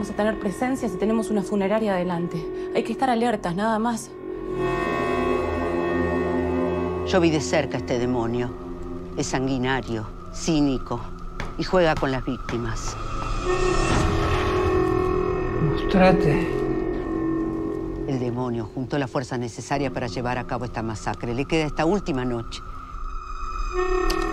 vamos a tener presencia si tenemos una funeraria adelante. Hay que estar alertas, nada más. Yo vi de cerca a este demonio. Es sanguinario, cínico y juega con las víctimas. Mostrate. El demonio juntó la fuerza necesaria para llevar a cabo esta masacre. Le queda esta última noche.